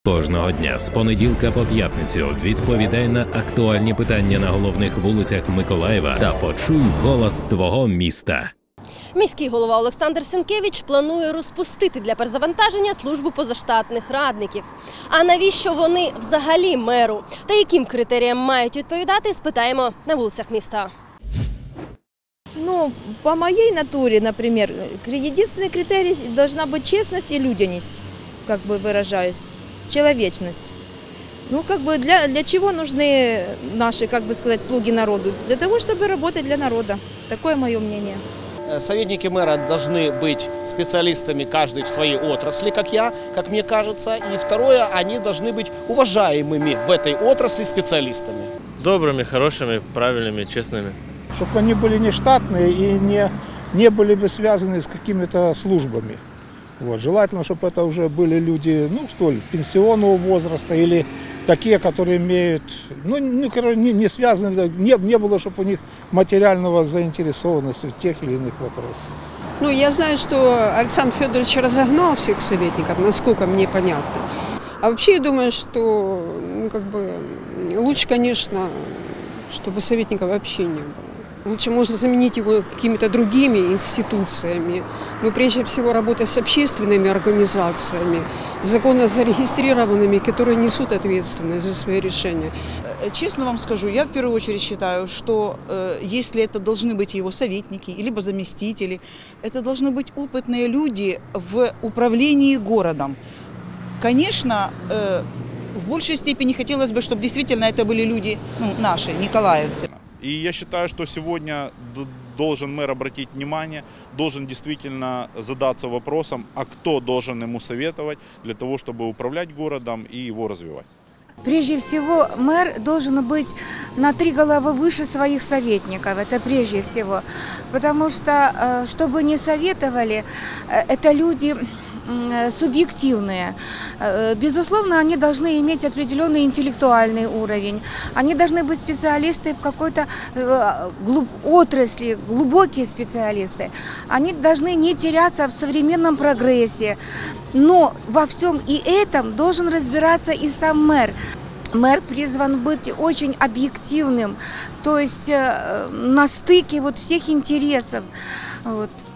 Кожного дня з понеділка по п'ятницю відповідай на актуальні питання на головних вулицях Миколаєва та почуй голос твого міста. Міський голова Олександр Сенкевич планує розпустити для перезавантаження службу позаштатних радників. А навіщо вони взагалі меру? Та яким критеріям мають відповідати, спитаємо на вулицях міста. Ну, по моей натуре, например, единственный критерий должна быть честность и людяность, как бы выражаясь, человечность. Ну, как бы для чего нужны наши, как бы сказать, слуги народу? Для того, чтобы работать для народа. Такое мое мнение. Советники мэра должны быть специалистами каждый в своей отрасли, как мне кажется. И второе, они должны быть уважаемыми в этой отрасли специалистами. Добрыми, хорошими, правильными, честными. Чтобы они были не штатные и не были бы связаны с какими-то службами. Вот. Желательно, чтобы это уже были люди, ну что ли, пенсионного возраста или такие, которые имеют, не связаны, не было, чтобы у них материального заинтересованности в тех или иных вопросах. Ну, я знаю, что Александр Федорович разогнал всех советников, насколько мне понятно. А вообще я думаю, что лучше, конечно, чтобы советников вообще не было. Лучше можно заменить его какими-то другими институциями. Но прежде всего работать с общественными организациями, законно зарегистрированными, которые несут ответственность за свои решения. Честно вам скажу, я в первую очередь считаю, что если это должны быть его советники, либо заместители, это должны быть опытные люди в управлении городом. Конечно, в большей степени хотелось бы, чтобы действительно это были люди наши, николаевцы. И я считаю, что сегодня должен мэр обратить внимание, должен действительно задаться вопросом, а кто должен ему советовать для того, чтобы управлять городом и его развивать. Прежде всего, мэр должен быть на 3 головы выше своих советников, это прежде всего. Потому что, чтобы не советовали, это люди субъективные. Безусловно, они должны иметь определенный интеллектуальный уровень. Они должны быть специалисты в какой-то отрасли, глубокие специалисты. Они должны не теряться в современном прогрессе. Но во всем и этом должен разбираться и сам мэр. Мэр призван быть очень объективным, то есть на стыке всех интересов. Вот.